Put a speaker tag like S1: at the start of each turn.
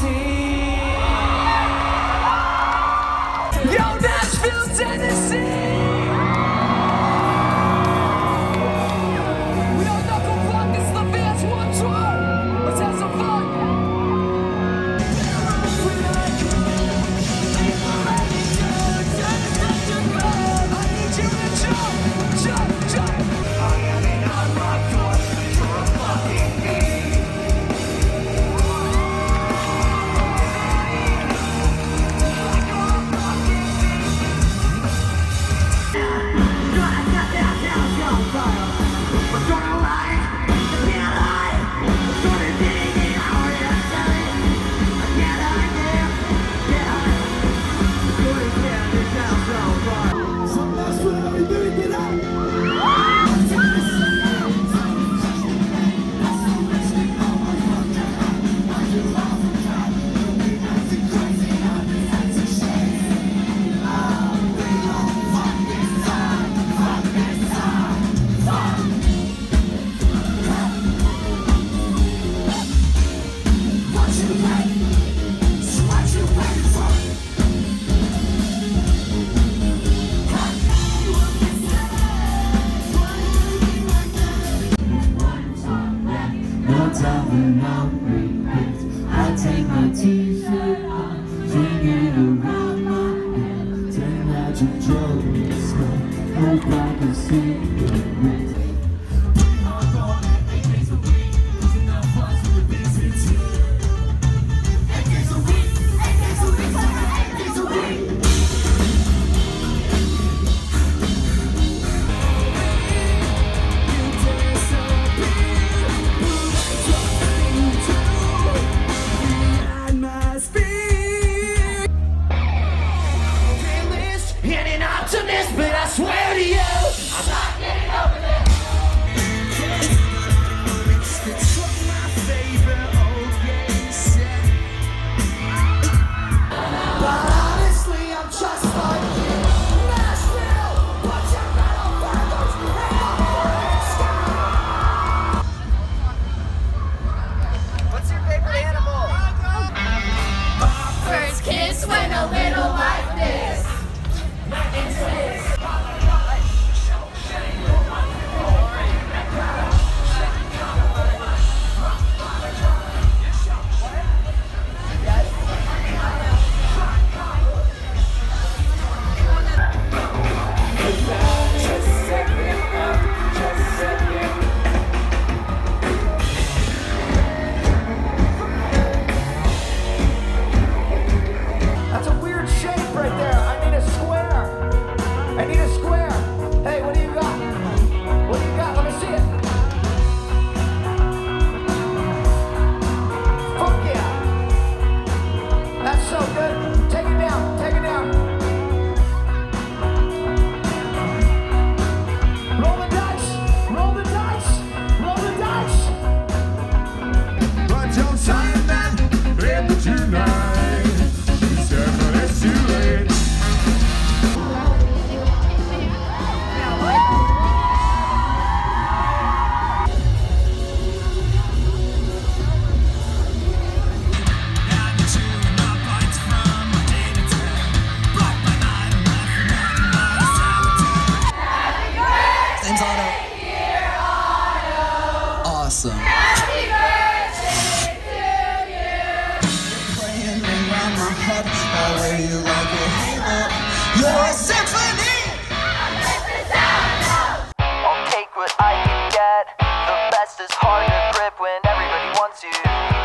S1: Tennessee. Yo, Nashville, Tennessee. We don't knuckle block, it's the Vans One Tour. Let's have some fun. I need you to jump, jump, jump. I am in a rock tour for a fucking beat.
S2: I take my t-shirt off, swing it around my head, turn out your jokes, hope I can see your rest.
S1: But I swear to you, I'm not getting over this. It's my favorite old game set. But honestly, I'm just like you. Nashville, put your metal feathers in the What's your favorite animal?
S3: First kiss went a little like this.
S1: That's a weird shape right there. I need a square. I need a square. Hey, what do you got? What do you got? Let me see it. Fuck yeah. That's so good. Take it down. Take it down. Roll the dice. Roll the dice. Roll the dice.
S4: But don't sign that paper tonight. She said, but it's too late.
S5: Name's Otto. Awesome.
S3: Happy birthday to you.
S5: Playing around my head, all way you like a halo. You're a symphony.
S6: I'll take what I can get. The best is hard to grip when everybody wants you.